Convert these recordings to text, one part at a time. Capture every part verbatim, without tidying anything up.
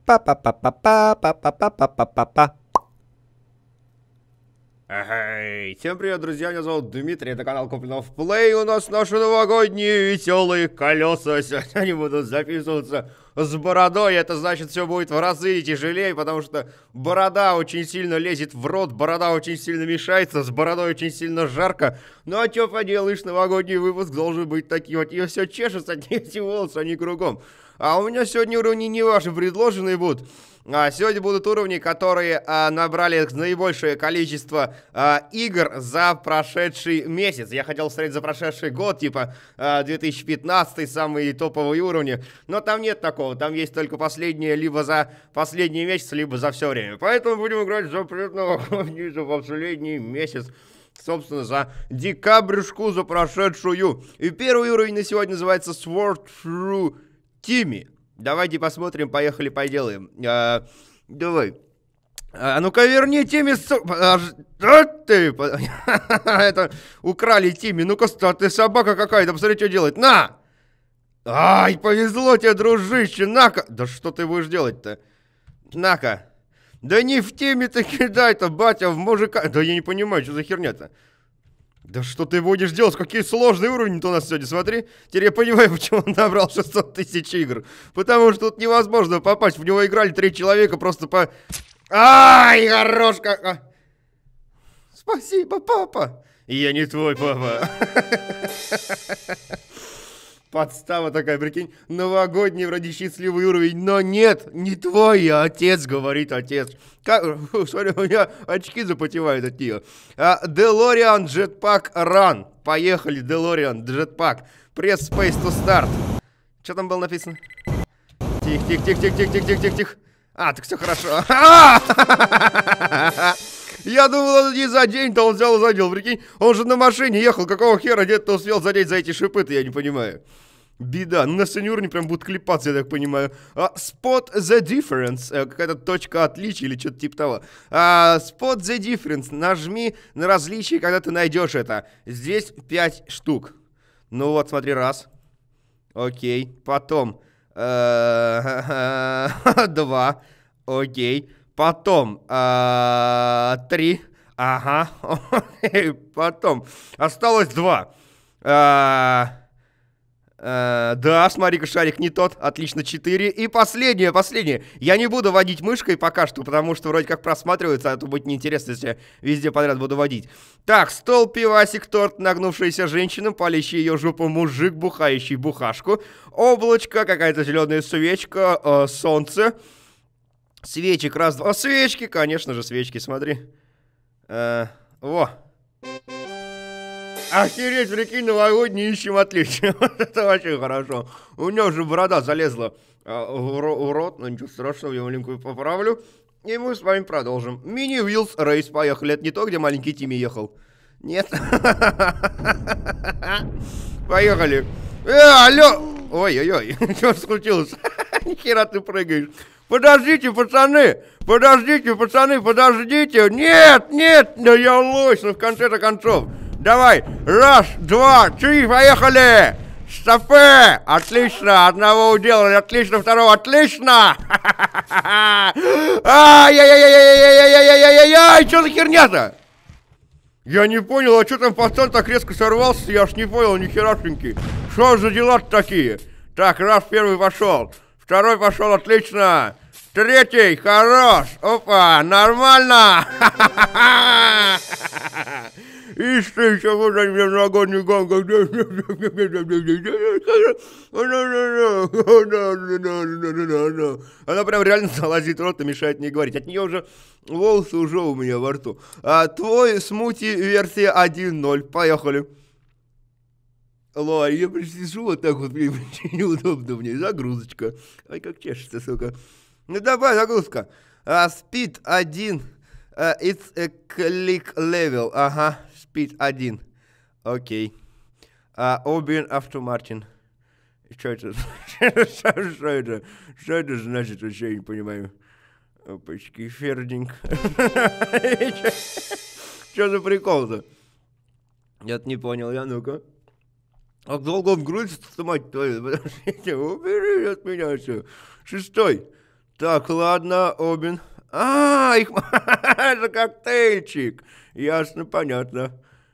Па-па-па-па-па-па-па-па-па-па. Эй, всем привет, друзья, меня зовут Дмитрий, это канал Куплинов Плей, у нас наши новогодние веселые колеса, сегодня они будут записываться с бородой, это значит, все будет в разы тяжелее, потому что борода очень сильно лезет в рот, борода очень сильно мешается, с бородой очень сильно жарко, ну а что поделаешь, новогодний выпуск должен быть таким, вот ее все чешется, эти волосы, они кругом, а у меня сегодня уровни не ваши предложенные будут. А, сегодня будут уровни, которые а, набрали наибольшее количество а, игр за прошедший месяц. Я хотел смотреть за прошедший год, типа а, две тысячи пятнадцатый, самые топовые уровни. Но там нет такого, там есть только последние, либо за последний месяц, либо за все время. Поэтому будем играть за новогодний, за последний месяц. Собственно, за декабрьшку, за прошедшую. И первый уровень на сегодня называется Sword Through Timmy. Давайте посмотрим, поехали, поделаем. А, давай. А ну-ка верни Тимми. А ты? Это украли Тимми. Ну-ка, ты собака какая-то, посмотри, что делать. На! Ай, повезло тебе, дружище. На-ка. Да что ты будешь делать-то? На-ка. Да не в Тимми-то кидай-то, батя, в мужика. Да я не понимаю, что за херня-то. Да что ты будешь делать? Какие сложные уровни-то у нас сегодня, смотри. Теперь я понимаю, почему он набрал шестьсот тысяч игр. Потому что тут невозможно попасть. В него играли три человека просто по... Ай, хорош как... Спасибо, папа. Я не твой папа. Подстава такая, прикинь. Новогодний вроде счастливый уровень. Но нет, не твой, а отец, говорит отец. Как... Фу, смотри, у меня очки запотевают от нее. А, DeLorean Jetpack Run. Поехали, DeLorean Jetpack. Press Space to Start. Что там было написано? Тихо, тихо, тихо, тихо, тихо, тихо, тихо, тихо. А, так все хорошо. Я думал, он не за день-то он взял и задел, прикинь. Он же на машине ехал, какого хера дед-то успел задеть за эти шипы-то, я не понимаю. Беда, ну на сегодня уровне прям будут клепаться, я так понимаю. а, Spot the difference, а, какая-то точка отличия или что-то типа того. а, Spot the difference, нажми на различие, когда ты найдешь это. Здесь пять штук. Ну вот, смотри, раз. Окей, потом два. Окей. Потом а, три. Ага. Потом осталось два. А, а, да, смотри-ка, шарик не тот. Отлично, четыре. И последнее, последнее. Я не буду водить мышкой пока что, потому что вроде как просматривается, а то будет неинтересно, если я везде подряд буду водить. Так, стол, пивасик, торт, нагнувшаяся женщина, палящий ее жопу мужик, бухающий бухашку, облачко, какая-то зеленая свечка, э, солнце. Свечек, раз, два. О, свечки, конечно же, свечки, смотри. Э, во. Охереть, прикинь, новогодний ищем отличие. Вот это вообще хорошо. У него уже борода залезла э, в, в рот, но ничего страшного, я маленькую поправлю. И мы с вами продолжим. Мини Wheels Race, поехали. Это не то, где маленький Тимми ехал? Нет. Поехали. Э, алло. Ой-ой-ой, что случилось? Нихера ты прыгаешь. Подождите, пацаны! Подождите, пацаны, подождите! Нет, нет, да я лось, ну в конце-то концов. Давай, раз, два, три, поехали! Стопе! Отлично, одного уделали, отлично, второго, отлично! Ай-яй-яй-яй-яй-яй-яй-яй-яй-яй-яй! Что за херня-то? Я не понял, а что там пацан так резко сорвался? Я ж не понял, нихерашеньки. Что за дела-то такие? Так, раз, первый пошел. Второй пошел, отлично. Третий, хорош. Опа, нормально. Ишь ты, еще вот они новогодний гонка. Она прям реально залазит в рот и мешает мне говорить. От нее уже волосы уже у меня во рту. А, твой смути версия один ноль. Поехали. Алло, я присижу вот так вот, мне неудобно мне. Загрузочка. Ай, как чешется, сука. Ну давай, загрузка. Uh, speed один. Uh, it's a click level. Ага, speed один. Окей. Uh, Open Aston Martin. Что это? Что это? Что это значит? Вообще не понимаю. Опачки, фердинг. Что за прикол-то? Я-то не понял, я ну-ка. А долго он грузится, мать твою? Подождите, убери от меня все. Шестой. Так, ладно, Обин. А, их... это коктейльчик. Ясно, понятно.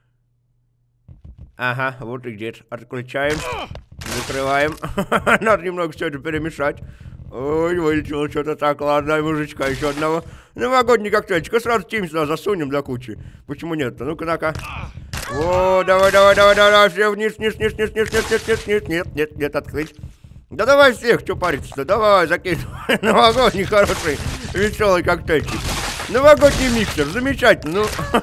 Ага, вот и где-то. Отключаем. Закрываем. Надо немного все это перемешать. Ой, вылетело что-то так. Ладно, мужичка, еще одного. Новогодний коктейльчик. Сразу тим сюда засунем для кучи. Почему нет-то? Ну-ка, ну-ка. О, давай, давай, давай, давай. Все вниз, вниз, вниз, вниз, вниз, вниз, вниз, вниз, вниз. Нет, нет, нет, открыть. Да давай всех, что париться-то. Давай, закидывай. Новогодний хороший, веселый коктейльчик. Новогодний миксер. Замечательно. Ну...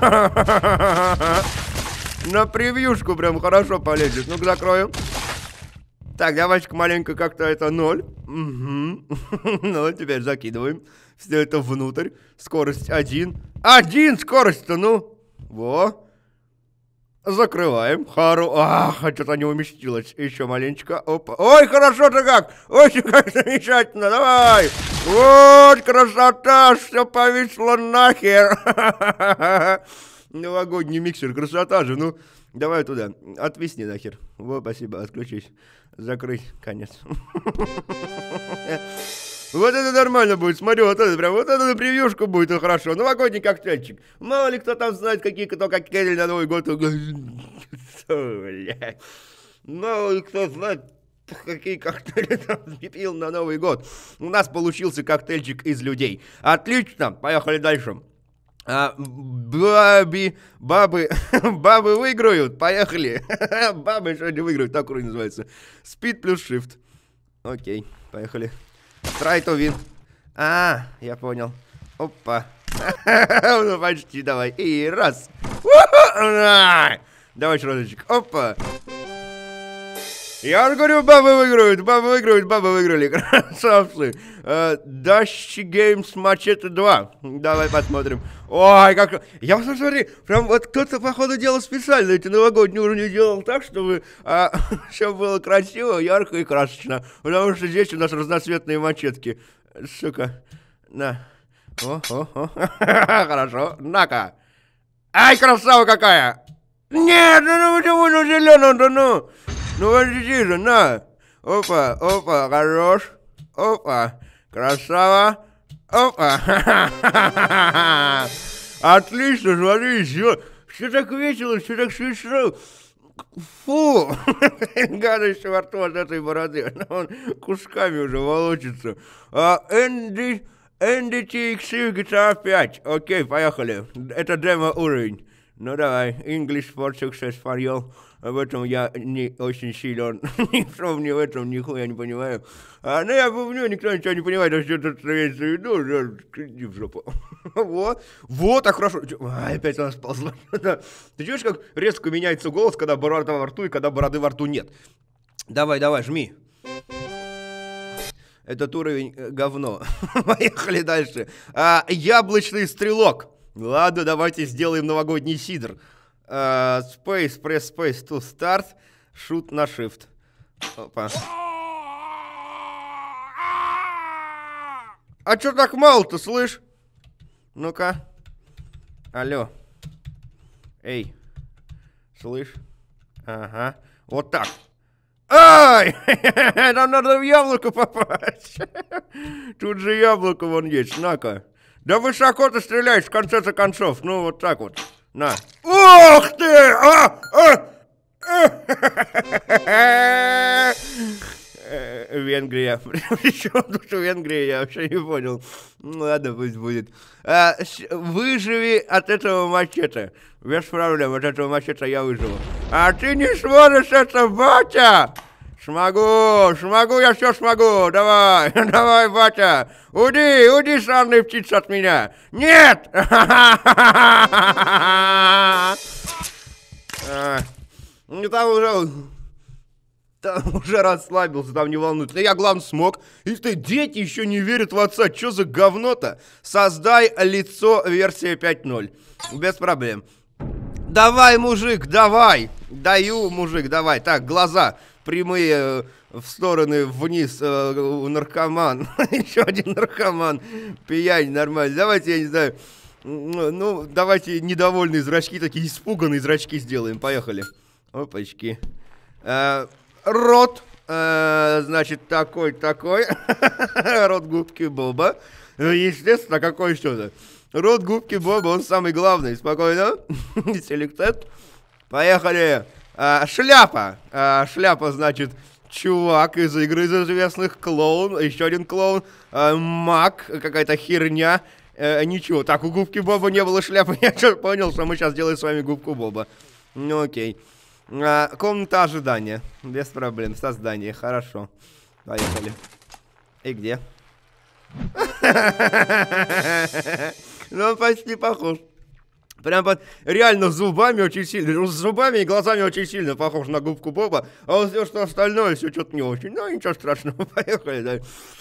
На превьюшку прям хорошо полезет. Ну-ка, закроем. Так, давайте-ка маленько как-то это ноль. Угу. Ну, теперь закидываем. Все это внутрь. Скорость один. Один скорость-то, ну. Во. Закрываем. Хару. Ах, что-то не уместилось. Еще маленечко. Опа. Ой, хорошо-то как. Очень как замечательно. Давай. Вот, красота. Все повисло нахер. Новогодний миксер, красота же, ну, давай туда, отвисни нахер. Вот, спасибо, отключись. Закрыть, конец. Вот это нормально будет, смотри, вот это прям, вот это на превьюшку будет, и хорошо. Новогодний коктейльчик. Мало ли кто там знает, какие кто коктейли на Новый год. Мало ли кто знает, какие коктейли там пил на Новый год. У нас получился коктейльчик из людей. Отлично, поехали дальше. А, баби, бабы, бабы выиграют, поехали. Бабы сегодня выиграют, так уровень называется. Speed плюс Shift. Окей, поехали. Try to win. А, я понял. Опа. Ну почти, давай. И раз. Давай еще разочек. Опа. Я же говорю, бабы выиграют, бабы выиграют, бабы выиграли. Красавцы. Dash Games Machete два. Давай посмотрим. Ой, как... Я вот смотри, прям вот кто-то, походу, делал специально эти новогодние уровни, делал так, чтобы а, все было красиво, ярко и красочно. Потому что здесь у нас разноцветные мачетки. Сука. На. О, о, о. Хорошо. На-ка. Ай, красава какая! Нет, ну, ну почему ну зеленый-то, ну? Ну, подожди же, на. Опа, опа, хорош. Опа, красава. Опа. Отлично, смотри, все. Все так весело, все так смешно. Фу. Гадость во рту от этой бороды. Он кусками уже волочится. Энди, Энди ти икс джи ти ар пять. Окей, поехали. Это демо уровень. Ну давай, English for success for you. В этом я не очень силен. Никто мне в этом нихуя не понимаю. А, ну я помню, никто ничего не понимает, а что тут строится в виду, иди в жопу. Вот, вот, так хорошо. А, опять она сползла. Ты чуешь, как резко меняется голос, когда борода во рту и когда бороды во рту нет? Давай, давай, жми. Этот уровень э, говно. Поехали дальше. А, яблочный стрелок. Ладно, давайте сделаем новогодний сидр. Uh, space, press space to start. Shoot на shift. Опа. А чё так мало-то, слышь? Ну-ка. Алло. Эй. Слышь? Ага. Вот так. Ай! Нам надо в яблоко попасть. Тут же яблоко вон есть. На-ка. Да высоко ты стреляешь в конце-то концов. Ну, вот так вот. На. Ух ты! А! А! Венгрия. Причем тут Венгрия, я вообще не понял. Ну ладно, пусть будет. А, выживи от этого мачете. Без проблем, от этого мачете я выживу. А ты не сможешь это, батя! Смогу, смогу, я все смогу. Давай, давай, батя. Уйди, уйди, сраная птица от меня. Нет! Ну там уже... Там уже расслабился, там не волнуется. Но я, главное, смог. И ты, дети еще не верят в отца. Че за говно-то? Создай лицо версия пять ноль. Без проблем. Давай, мужик, давай. Даю, мужик, давай. Так, глаза прямые э, в стороны вниз. Э, наркоман. Еще один наркоман. Пьянь, нормально. Давайте, я не знаю. Ну, ну, давайте недовольные зрачки, такие испуганные зрачки сделаем. Поехали. Опачки. Э, рот. Э, значит, такой, такой. Рот губки Боба. Естественно, какой еще-то. Рот губки Боба, он самый главный. Спокойно. Селектет. Поехали. А, шляпа. А, шляпа, значит, чувак из игры из известных. Клоун. Еще один клоун. А, маг. Какая-то херня. А, ничего. Так, у губки Боба не было шляпы. Я что понял, что мы сейчас делаем с вами губку Боба. Ну, окей. А, комната ожидания. Без проблем. Создание. Хорошо. Поехали. И где? Ну, он почти похож. Прям под... Реально зубами очень сильно. С зубами и глазами очень сильно похож на губку Боба. А вот все, что остальное, все что-то не очень. Ну, ничего страшного. Поехали, да.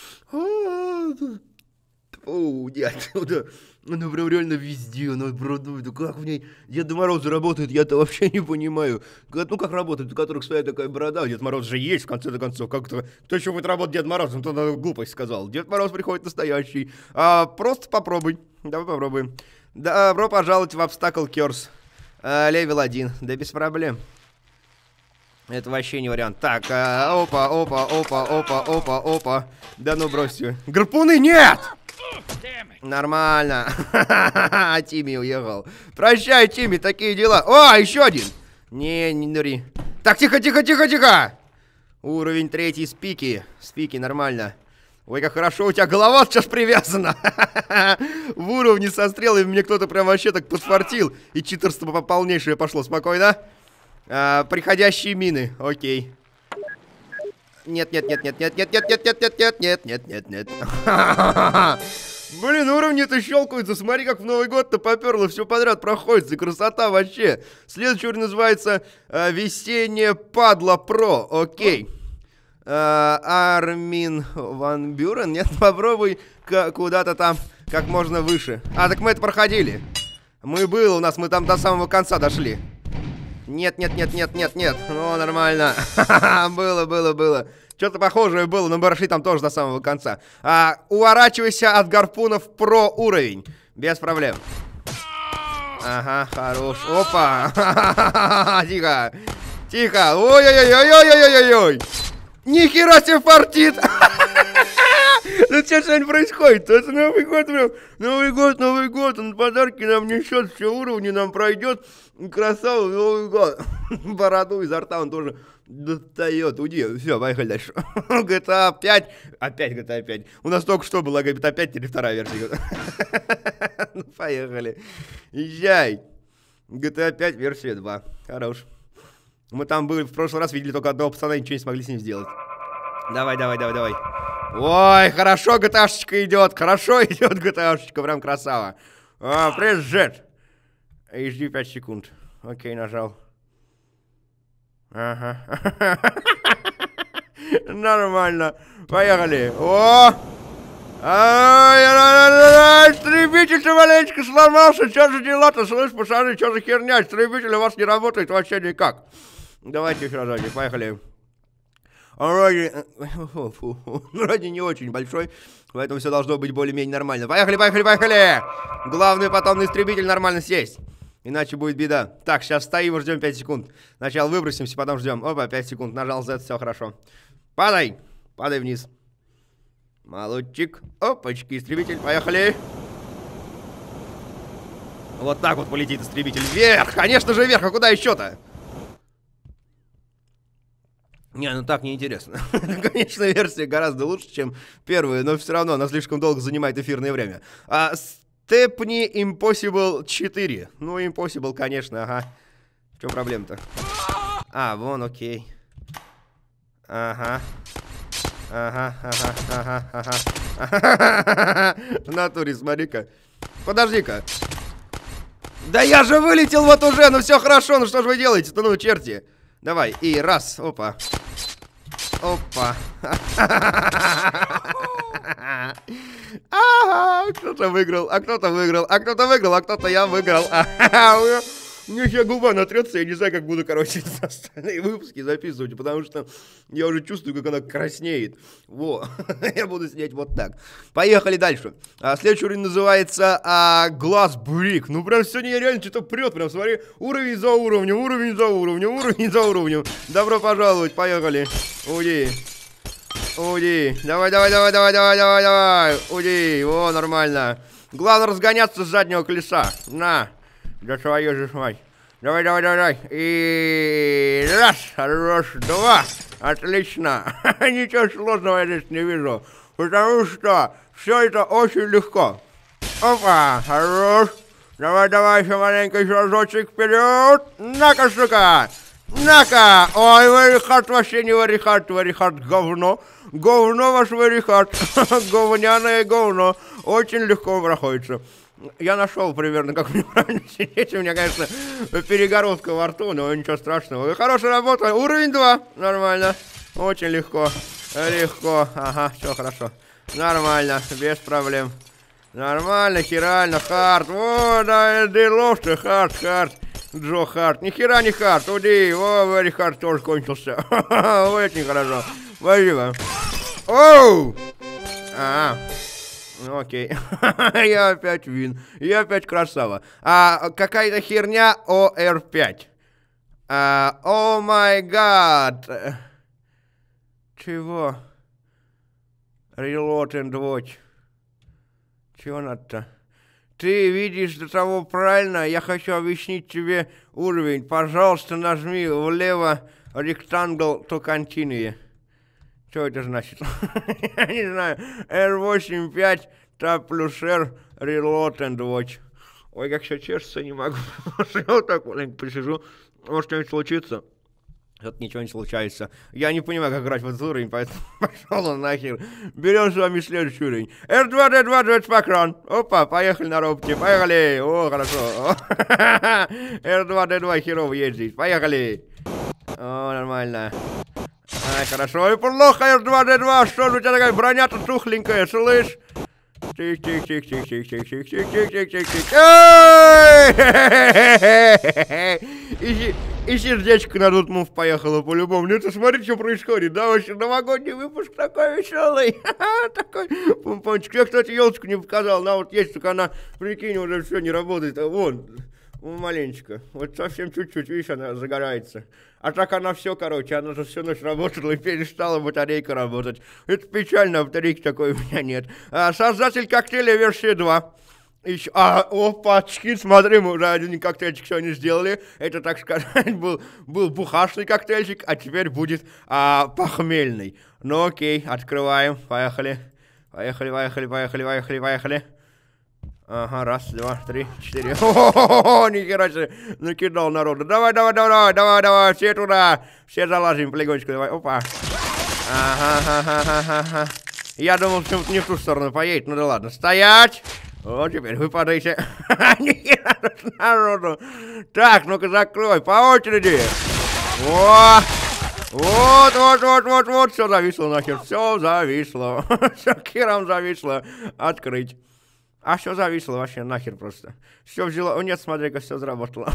О, нет, да. Она прям реально везде, она продует. Ну как в ней Дед Мороз работает, я-то вообще не понимаю. Ну как работает, у которых своя такая борода. Дед Мороз же есть, в конце-то концов. Как-то... Кто еще будет работать Дед Мороз? Ну, кто глупость сказал. Дед Мороз приходит настоящий. А, просто попробуй. Давай попробуем. Добро пожаловать в Obstacle Course. А, левел один. Да без проблем. Это вообще не вариант. Так, а, опа, опа, опа, опа, опа, опа. Да ну бросьте. Гарпуны нет! Нормально. Тимми уехал. Прощай, Тимми, такие дела. О, еще один. Не, не дури. Так, тихо, тихо, тихо, тихо. Уровень третий, спики. Спики, нормально. Ой, как хорошо, у тебя голова сейчас привязана. В уровне со стрелами мне кто-то прям вообще так подфартил. И читерство полнейшее пошло. Спокойно. А, приходящие мины. Окей. Нет, нет, нет, нет, нет, нет, нет, нет, нет, нет, нет, нет, нет, нет, нет. Блин, уровни-то щелкаются. Смотри, как в Новый год-то поперло. Все подряд проходится. Красота вообще. Следующий уровень называется э, Весеннее Падла Про. Окей. Э, Армин Ван Бюрен. Нет, попробуй куда-то там как можно выше. А, так мы это проходили. Мы было у нас, мы там до самого конца дошли. Нет, нет, нет, нет, нет, нет. Ну, нормально. Было, было, было. Что-то похожее было, но мы прошли там тоже до самого конца. А, уворачивайся от гарпунов про уровень. Без проблем. Ага, хорош. Опа. Тихо. Тихо. Ой-ой-ой-ой-ой-ой-ой-ой. Нихера себе фартит. Ну что сегодня происходит? Это Новый год прям. Новый год, Новый год. Он подарки нам несет, все уровни нам пройдет. Красава, Новый год. Бороду изо рта он тоже достает. Уйди. Все, поехали дальше. джи ти эй пять. Опять джи ти эй пять. У нас только что была джи ти эй пять или вторая версия. Ну, поехали. Езжай. джи ти эй пять версия два. Хорош. Мы там были, в прошлый раз видели только одного пацана и ничего не смогли с ним сделать. Давай, давай, давай, давай. Ой, хорошо джи ти эй-шечка идет. Хорошо идет джи ти эй-шечка. Прям красава. А, пресс-джет. И жди пять секунд. Окей, нажал. Ага. Нормально. Поехали. О! Ай, истребитель маленечко сломался. Что же дела-то, слышь, пацаны? Что за херня? Истребитель у вас не работает вообще никак. Давайте еще разочек. Поехали. Вроде... Вроде не очень большой, поэтому все должно быть более-менее нормально. Поехали, поехали, поехали! Главное потом на истребитель нормально сесть. Иначе будет беда. Так, сейчас стоим и ждем пять секунд. Сначала выбросимся, потом ждем. Опа, пять секунд. Нажал Z, все хорошо. Падай! Падай вниз. Молодчик. Опачки, истребитель, поехали. Вот так вот полетит истребитель. Вверх! Конечно же вверх, а куда еще-то? Не, ну так неинтересно. Конечно, версия гораздо лучше, чем первая, но все равно она слишком долго занимает эфирное время. А, Stepney Impossible четыре. Ну, Impossible, конечно, ага. В чем проблема-то? А, вон, окей. Ага. Ага, ага, ага, ага. В натуре, смотри-ка. Подожди-ка. Да я же вылетел вот уже, ну все хорошо, ну что же вы делаете-то, ну, черти. Давай, и раз, опа. Опа. Ага, кто-то выиграл, а кто-то выиграл, а кто-то выиграл, а кто-то я выиграл. У меня сейчас губа натрется, я не знаю, как буду, короче, остальные выпуски записывать, потому что я уже чувствую, как она краснеет. Во, я буду сидеть вот так. Поехали дальше. А, следующий уровень называется а, Глаз Брик. Ну, прям сегодня я реально что-то прет, прям смотри, уровень за уровнем, уровень за уровнем, уровень за уровнем. Добро пожаловать, поехали. Уйди. Уйди. Давай, давай, давай, давай, давай, давай, давай. Уйди. О, нормально. Главное разгоняться с заднего колеса. На. Да твою же мать. Давай, давай, давай, давай. И раз, хорош, два. Отлично. Ничего сложного я здесь не вижу. Потому что все это очень легко. Опа, хорош. Давай, давай, еще маленький шажочек вперед. На-ка, сука. На-ка. Ой, very hard, вообще не very hard, very hard, говно. Говно ваш very hard. Говняное говно. Очень легко проходится. Я нашел примерно, как мне правильно сидеть. У меня, конечно, перегородка во рту, но ничего страшного. Хорошая работа. Уровень два. Нормально. Очень легко. Легко. Ага, все хорошо. Нормально. Без проблем. Нормально, херально, хард. О, да, делов-то, хард, хард. Джо хард. Ни хера не хард. Уди. О, very хард тоже кончился. Очень хорошо. Спасибо. Оу! А, окей. Я опять вин. Я опять красава. А, какая-то херня о эр пять. О май гад. Чего? Reload and watch. Чего надо-то? Ты видишь до того правильно? Я хочу объяснить тебе уровень. Пожалуйста, нажми влево rectangle to continue. Что это значит? Я не знаю. эр восемь пять, Tab плюс R, Reload and Watch. Ой, как сейчас чешется, не могу. Я вот так маленько посижу. Может, что-нибудь случится. Тут ничего не случается. Я не понимаю, как играть в этот уровень, поэтому пошел он нахер. Берем с вами следующий уровень. эр два дэ два джетпакран. Опа, поехали на роботе, поехали. О, хорошо. эр два дэ два херово ездить. Поехали. О, нормально. Ай, хорошо, и плохо, эр два дэ два, что же у тебя такая броня-то тухленькая, слышь? Тих-тих-тих-тих-тих-тих-тих-тих-тих-тих-тих. И, и сердечко на Дутмув поехало по-любому. Ну ты смотри, что происходит, да, вообще новогодний выпуск такой веселый. Такой помпончик. Я, кстати, елочку не показал, она вот есть, только она, прикинь, уже все не работает. Вон, маленечко. Вот совсем чуть-чуть, видишь, она загорается. А так она все, короче, она же всю ночь работала и перестала батарейка работать. Это печально, батарейки такой у меня нет. А, создатель коктейля версии два. Еще, а, опачки, смотри, мы уже один коктейльчик сегодня сделали. Это, так сказать, был, был бухашный коктейльчик, а теперь будет а, похмельный. Ну окей, открываем, поехали. Поехали, поехали, поехали, поехали, поехали. Ага, раз, два, три, четыре. О-хо-хо-хо, нихера себе, накидал народу. Давай, давай, давай, давай, давай, все туда. Все залазим, полигончику, давай, опа. Ага, ага, ага, ага. Я думал, что не в ту сторону поедет, ну да ладно. Стоять! Вот теперь вы падаете. Нихера народу. Так, ну-ка закрой, по очереди. О! Вот, вот, вот, вот, вот, все зависло нахер, все зависло. Все хером зависло. Открыть. А все зависло вообще нахер просто. Все взяло. О нет, смотри-ка, все заработало.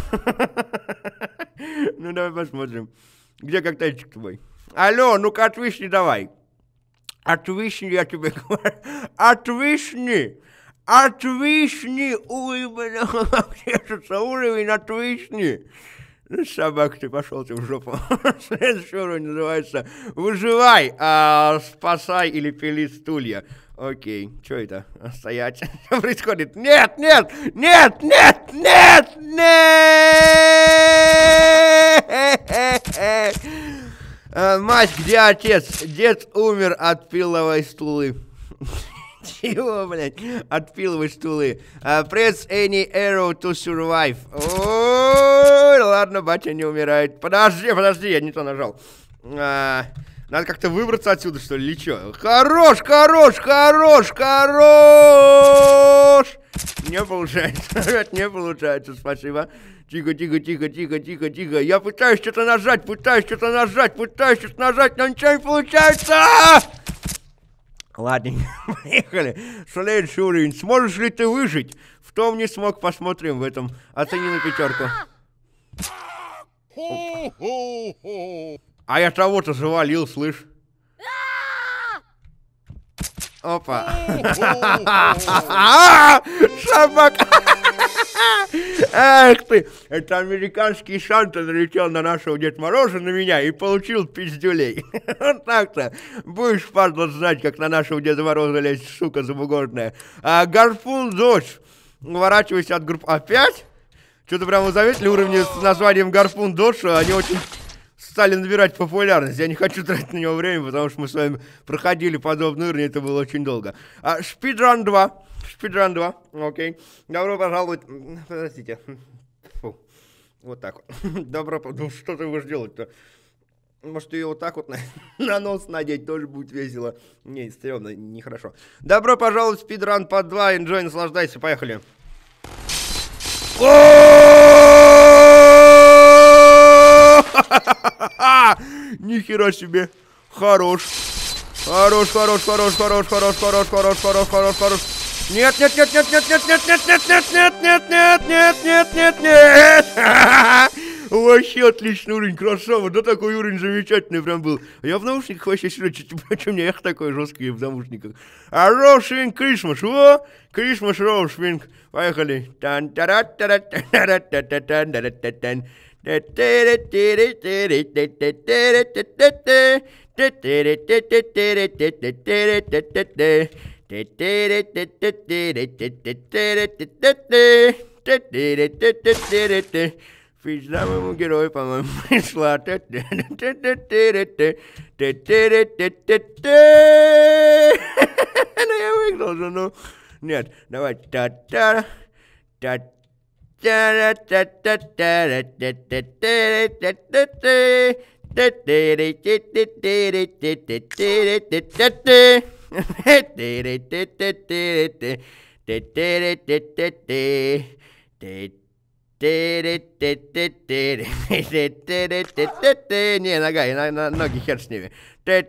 Ну давай посмотрим. Где коктейльчик твой? Алло, ну-ка отвисни давай. Отвисни, я тебе говорю. Отвисни. Отвисни. Ой, бля, как держится уровень, отвисни. Ну, собака, ты пошел ты в жопу. Следующий уровень называется «Выживай, а, спасай или пили стулья». Окей, что это? Стоять. Что происходит? Нет, нет, нет, нет, нет, нет! Мать, где отец? Дед умер от пиловой стулы. Чего, блядь? От пиловой стулы. Press any arrow to survive. Ой, ладно, батя не умирает. Подожди, подожди, я не то нажал. Надо как-то выбраться отсюда, что ли, или что? Хорош, хорош, хорош, хорош! Не получается, опять не получается, спасибо. Тихо, тихо, тихо, тихо, тихо, тихо. Я пытаюсь что-то нажать, пытаюсь что-то нажать, пытаюсь что-то нажать, но ничего не получается! Ладно, поехали. Следующий уровень. Сможешь ли ты выжить? В том не смог, посмотрим в этом. Оцени на пятерку. А я того-то завалил, слышь. Опа. Собака. Эх ты. Это американский Санта налетел на нашего Деда Мороза, на меня, и получил пиздюлей. Вот так-то. Будешь, падла, знать, как на нашего Деда Мороза лезть, сука забугорная. А гарпун дочь. Уворачивайся от гарпуна. Опять? Что-то прямо заметили уровни с названием гарпун дочь, они очень... стали набирать популярность. Я не хочу тратить на него время, потому что мы с вами проходили подобный уровень, это было очень долго. А, Speedrun два. Speedrun два. Окей. Добро пожаловать. Подождите. Фу. Вот так вот. Добро пожаловать. Ну, что ты будешь делать-то? Может, ее вот так вот на, на нос надеть, тоже будет весело. Не, стрёмно, нехорошо. Добро пожаловать в Speedrun под два. Enjoy, наслаждайся, поехали. Нихера себе. Хорош. Хорош, хорош, хорош, хорош, хорош, хорош, хорош, хорош, хорош, хорош. Нет, нет, нет, нет, нет, нет, нет, нет, нет, нет, нет, нет, нет, нет, нет, нет, нет. Вообще отличный уровень, красава. Да, такой уровень замечательный прям был. Я в наушниках вообще сижу, почему мне эх такой жесткий в наушниках. А Роушвинг Крисмас, о, Крисмас Роушвинг. Поехали. Пизда моему герою, по-моему, пришла. Ну, я выиграл же, ну. Нет, давай. Та-та, та-та. Не, нога, на, на ноги хер с ними.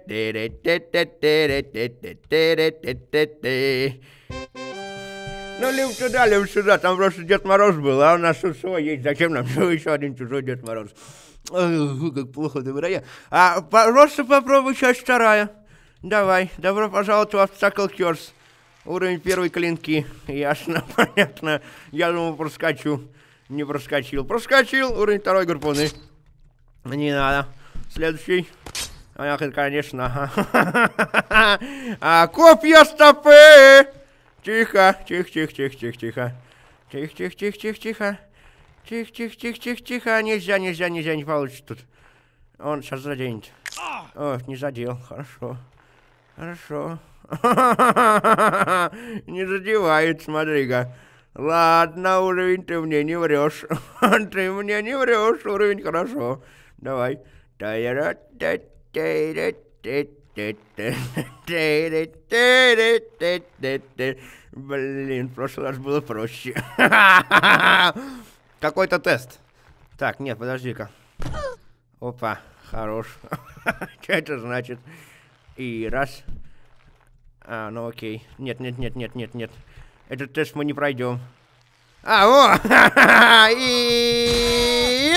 Ну, либо сюда, либо сюда, там просто Дед Мороз был, а у нас тут свой есть, зачем нам еще один чужой Дед Мороз? Ой, как плохо, добрая. А, просто попробуй часть вторая. Давай, добро пожаловать в Obstacle Course. Уровень первой клинки, ясно, понятно. Я думал, проскочу. Не проскочил. Проскочил. Уровень второй гарпуны. Не надо. Следующий. Ах, конечно. А, копья стопы. Тихо. Тихо, тихо, тихо, тихо, тихо. Тихо, тихо, тихо, тихо, тихо. Тихо, тихо, тихо, тихо, тихо. Нельзя, нельзя, нельзя, не получится тут. Он сейчас заденет. О, не задел. Хорошо. Хорошо. Не задевает, смотри-ка. Ладно, уровень, ты мне не врешь. Ты мне не врешь, уровень хорошо. Давай. Блин, в прошлый раз было проще. Какой-то тест. Так, нет, подожди-ка. Опа, хорош. Что это значит? И раз. А, ну окей. Нет, нет, нет, нет, нет, нет. Этот тест мы не пройдем. А, о! И...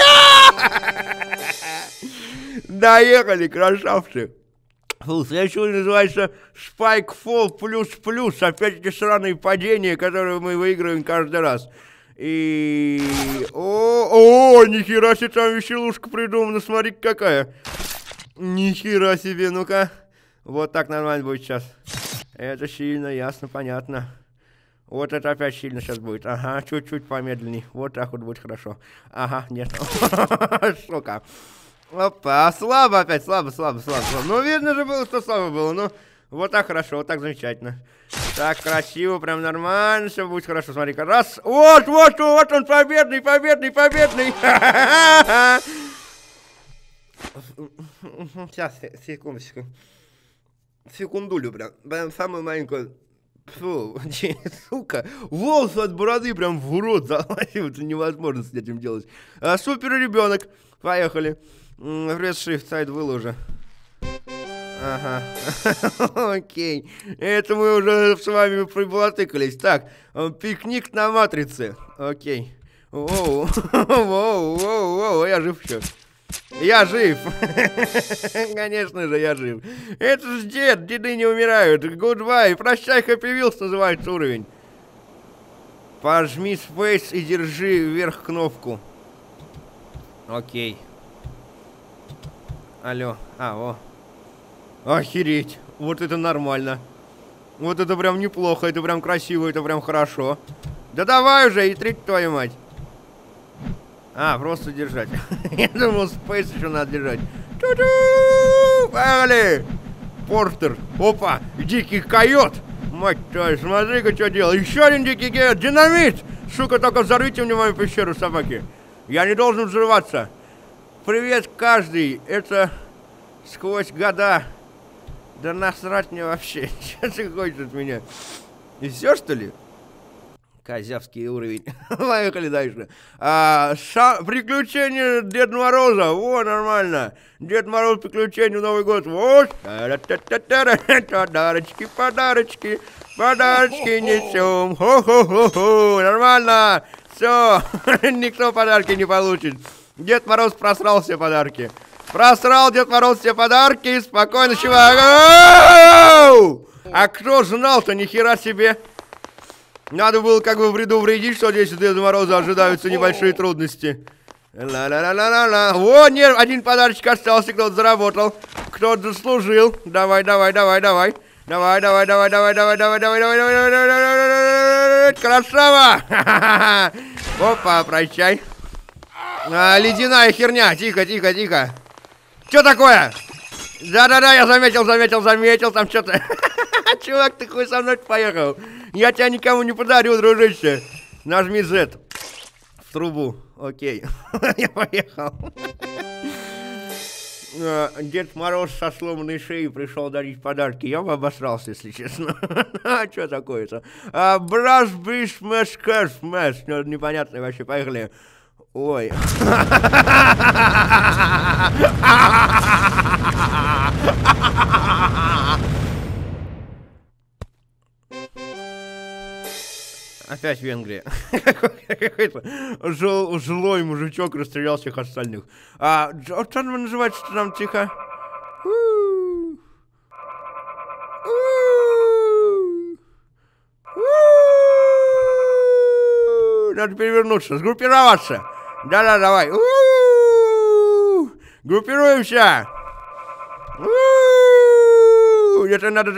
Доехали, красавцы. Фу, следующий называется Spike Fall плюс плюс. Опять эти сраные падения, которые мы выигрываем каждый раз. И... О, о, нихера себе там веселушка придумана, смотри какая. Нихера себе, ну-ка. Вот так нормально будет сейчас. Это сильно, ясно, понятно. Вот это опять сильно сейчас будет. Ага, чуть-чуть помедленней. Вот так вот будет хорошо. Ага, нет. Сука. Опа, слабо опять, слабо, слабо, слабо, слабо. Ну, видно же было, что слабо было. Ну, вот так хорошо, вот так замечательно. Так, красиво, прям нормально, все будет хорошо. Смотри-ка, раз. Вот, вот, вот он, победный, победный, победный. Сейчас, секундочку. Секундулю прям. Прям самую маленькую. Фу, сука, волосы от бороды прям в рот залазил, это невозможно с этим делать. А, супер ребенок, поехали. Пресс shift сайт выложи. Ага, окей, это мы уже с вами прибалатыкались. Так, пикник на матрице, окей. Воу, воу, воу, воу, я жив еще. Я жив. Конечно же, я жив. Это ж дед, деды не умирают. Goodbye. Прощай, Happy Wheels называется уровень. Пожми Space и держи вверх кнопку. Окей. Алло. А, о. Охереть. Вот это нормально. Вот это прям неплохо, это прям красиво, это прям хорошо. Да давай уже, и трить твою мать. А, просто держать. Я думал, Space еще надо держать. Ту-ду! Погнали! Портер. Опа! Дикий койот! Мать твою, смотри-ка, что делал. Еще один дикий койот. Динамит! Сука, только взорвите мне мою пещеру, собаки. Я не должен взрываться. Привет, каждый. Это сквозь года. Да насрать мне вообще. Что ты хочешь от меня? И все, что ли? Козявский уровень. Поехали дальше. А, ша... Приключения Деда Мороза. Во, нормально. Дед Мороз, приключения, Новый год. Вот. Подарочки, подарочки. Подарочки несем. Хо-хо-хо-хо. Нормально. Все. Никто подарки не получит. Дед Мороз просрал все подарки. Просрал Дед Мороз все подарки. Спокойно, чувак. А кто знал-то, нихера себе. Надо было как бы предупредить, что здесь у Деда Мороза ожидаются небольшие трудности. Ла-ла-ла-ла-ла-ла. О, нет, один подарочек остался, кто-то заработал. Кто-то заслужил. Давай, давай, давай, давай. Давай, давай, давай, давай, давай, давай, давай, давай, давай, давай, давай, давай, красава! Опа, прощай. А, ледяная херня. Тихо, тихо, тихо. Что такое? Да-да-да, я заметил, заметил, заметил, там что-то. Чувак, ты хуй со мной поехал. Я тебя никому не подарю, дружище. Нажми Z. В трубу. Окей. Я поехал. Дед Мороз со сломанной шеей пришел дарить подарки. Я бы обосрался, если честно. А что такое-то? Браш, биш, мэш, кэш, мэш. Непонятно вообще. Поехали. Ой. Опять Венгрия. Какой-то жил, жилой мужичок расстрелял всех остальных. А что там называется там тихо? Надо перевернуться, сгруппироваться. Да-да, давай. Группируемся. Это надо...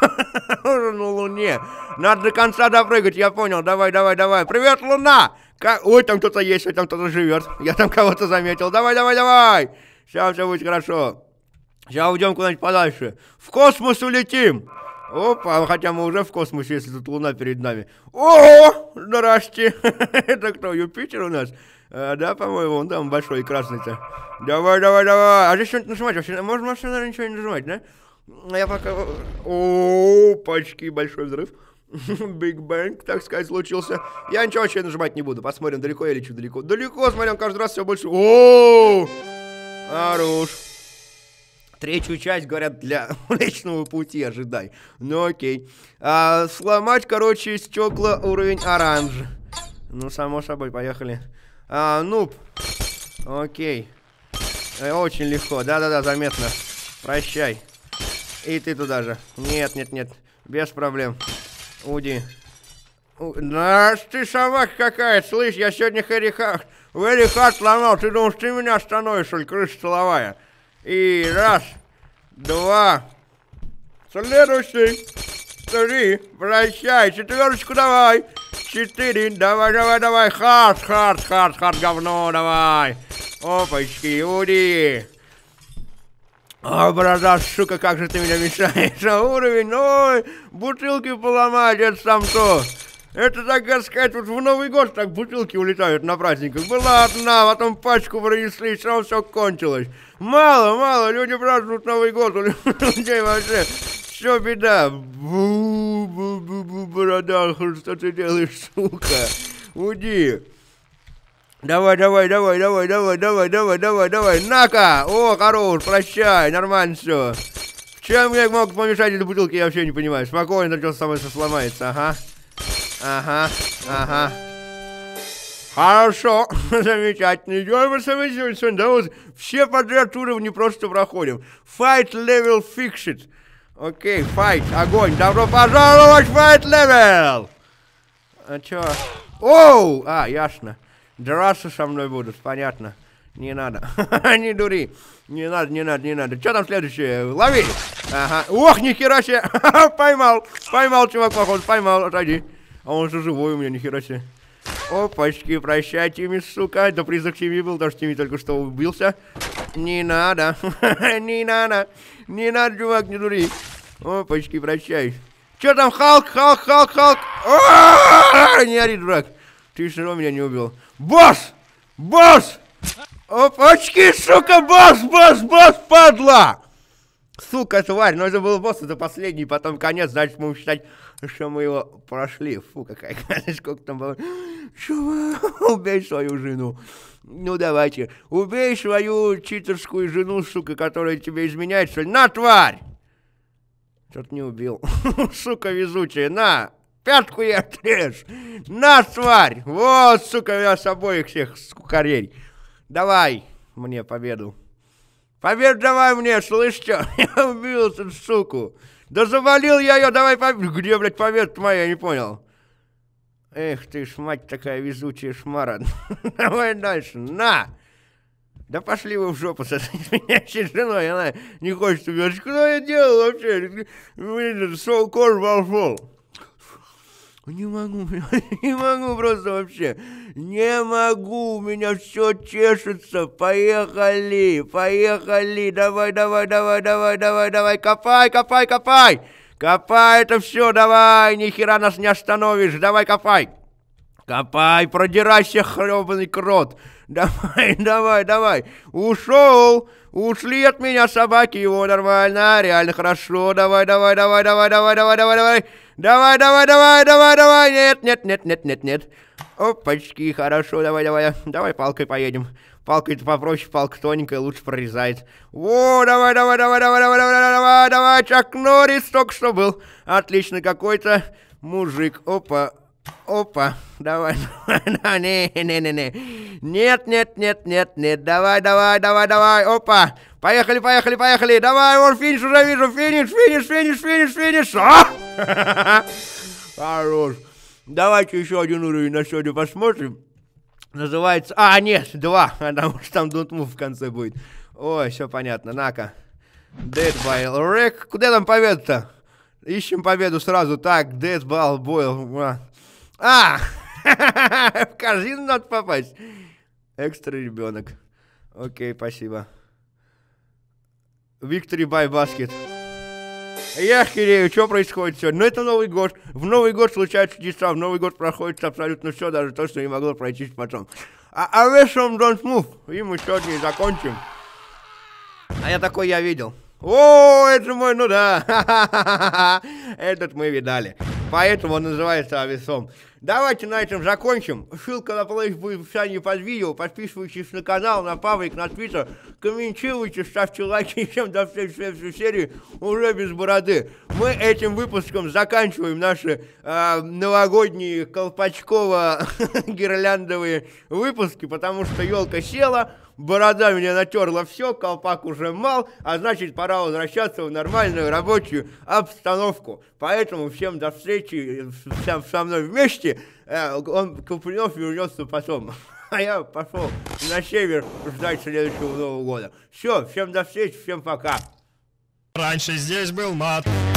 на Луне. Надо до конца допрыгать, я понял. Давай, давай, давай. Привет, Луна! Как... Ой, там кто-то есть, ой, там кто-то живет. Я там кого-то заметил. Давай, давай, давай. Сейчас все будет хорошо. Сейчас уйдем куда-нибудь подальше. В космос улетим. Опа, хотя мы уже в космосе, если тут Луна перед нами. О, здрасте. Это кто, Юпитер у нас? А, да, по-моему, он там большой и красный-то. Давай, давай, давай. А здесь что-нибудь нажимать вообще? Можно вообще, наверное, ничего не нажимать, да? Я пока... О, почти большой взрыв. Биг Бэнг, так сказать, случился. Я ничего вообще нажимать не буду. Посмотрим, далеко я лечу, далеко. Далеко, смотрим, каждый раз все больше. О, хорош. Третью часть, говорят, для Млечного Пути ожидай. Ну окей. А, сломать, короче, стекла уровень оранж. Ну, само собой, поехали. А, нуб. Окей. Э, очень легко. Да-да-да, заметно. Прощай. И ты туда же. Нет, нет, нет. Без проблем. Уди. У... Да ты собака какая. Слышь, я сегодня Хэри-Хат Хэри-Хат сломал. Ты думаешь, ты меня остановишь, что ли, крыша столовая? И раз, два. Следующий. Три. Прощай. Четверочку давай. Четыре. Давай, давай, давай. Хард, хард, хард, хард, говно, давай. Опачки, уди. О, борода, сука, как же ты меня мешаешь. А уровень, ой, бутылки поломать, это сам то. Это, так сказать, вот в Новый год так бутылки улетают на праздниках. Была одна, потом пачку принесли, сразу все кончилось. Мало, мало, люди празднуют Новый год, у людей вообще все беда. Бу-бу-бу-бу, борода, что ты делаешь, сука? Уйди. Давай, давай, давай, давай, давай, давай, давай, давай, давай. На-ка! О, хорош, прощай, нормально все. В чем я мог помешать этой бутылке, я вообще не понимаю. Спокойно, только самое сломается, ага. Ага, ага. Хорошо, замечательно. Идем мы сегодня, да вот все подряд уровни просто проходим. Fight level fixed. Окей, fight, огонь. Добро пожаловать в fight level. А чё? Оу, а, ясно. Драться со мной будут, понятно. Не надо, не дури. Не надо, не надо, не надо. Что там следующее? Лови. Ага. Ох, нихера себе. Поймал. Поймал, чувак, походу. Поймал, отойди. А он же живой у меня, нихера себе. Опачки, прощай, Тимми, сука. Это признак семьи был, даже Тимми только что убился. Не надо. Не надо. Не надо, чувак, не дури. Опачки, прощай. Чё там, Халк, Халк, Халк, Халк? Не ори, дурак. Ты все равно меня не убил. Босс! Босс! Опачки, сука, босс, босс, босс, падла! Сука, тварь, но это был босс, это последний, потом конец, значит, будем считать, что мы его прошли. Фу, какая гадость, сколько там было. Чувак, убей свою жену. Ну, давайте, убей свою читерскую жену, сука, которая тебе изменяет, что ли. На, тварь! Что-то не убил. Сука везучая, на! Пятку я отрежь! На, тварь! Вот, сука, я с обоих всех скукарей. Давай мне победу. Победу давай мне, слышь, что? Я убил эту суку. Да завалил я ее, давай победу. Где, блядь, победа моя, я не понял. Эх ты ж, мать такая везучая шмара. Давай дальше, на! Да пошли вы в жопу с этой изменяющей женой, она не хочет убивать. Что я делал вообще? So cold волшеб. Не могу, не могу просто вообще. Не могу, у меня все чешется. Поехали, поехали. Давай, давай, давай, давай, давай, давай. Копай, копай, копай. Копай это все, давай. Ни хера нас не остановишь. Давай, копай. Копай, продирайся, хребаный крот. Давай, давай, давай. Ушел. Ушли от меня собаки, его нормально, реально хорошо. Давай, давай, давай, давай, давай, давай, давай, давай. Давай, давай, давай, давай, давай. Нет, нет, нет, нет, нет, нет. Опачки, хорошо, давай, давай. Давай палкой поедем. Палкой-то попроще, палка тоненькая, лучше прорезает. О, давай, давай, давай, давай, давай, давай, давай, давай, давай. Чак Норрис только что был. Отлично, какой-то мужик. Опа. Опа, давай, давай, не, не, не, не, нет, нет, нет, нет, нет, давай, давай, давай, давай, опа, поехали, поехали, поехали, давай, вон финиш уже вижу, финиш, финиш, финиш, финиш, финиш, а! Хорош, давайте еще один уровень на сегодня посмотрим, называется, а, нет, два, потому что там Don't Move в конце будет, ой, все понятно, на-ка, Dead by Wreck, куда там победа-то? Ищем победу сразу, так, Dead by Boil, а, в корзину надо попасть. Экстра ребенок. Окей, спасибо. Victory by Basket. Я херею, что происходит сегодня? Ну это Новый год. В Новый год случаются чудеса. В Новый год проходит абсолютно все, даже то, что не могло пройти потом. А, а вы что, Don't Move? И мы сегодня закончим. А я такой, я видел. О, это мой, ну да. Этот мы видали. Поэтому он называется Авесом. Давайте на этом закончим. Ссылка на плейлист будет в описании под видео. Подписывайтесь на канал, на паблик, на твиттер. Комментируйте, ставьте лайки. И всем до встречи в следующей серии уже без бороды. Мы этим выпуском заканчиваем наши э, новогодние колпачково-гирляндовые выпуски, потому что елка села. Борода меня натерла все, колпак уже мал, а значит пора возвращаться в нормальную рабочую обстановку. Поэтому всем до встречи, всем со мной вместе. Он, Купринов, вернется потом. А я пошел на север ждать следующего Нового года. Все, всем до встречи, всем пока. Раньше здесь был мат.